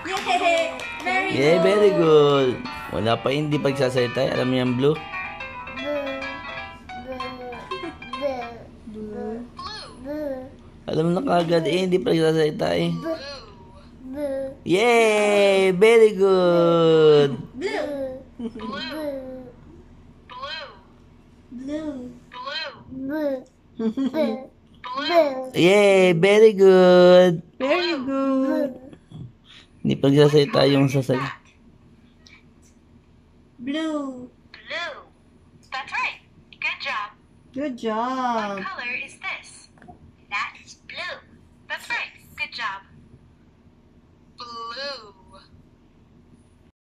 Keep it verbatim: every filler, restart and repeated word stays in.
Yay! Very Yeah, good. very good. Wala pa hindi pagsasalita. Alam mo yan, Blue? Blue. Alam mo na kagad eh, hindi pagsasalita eh. Yay! Very good! Blue. Blue. Blue. Blue. Yay! Very good! Very good. Hindi pagsasalita yung sasalita. Blue. Blue. That's right. Good job. Good What job. color is this? That's blue. That's right. Good job. Blue.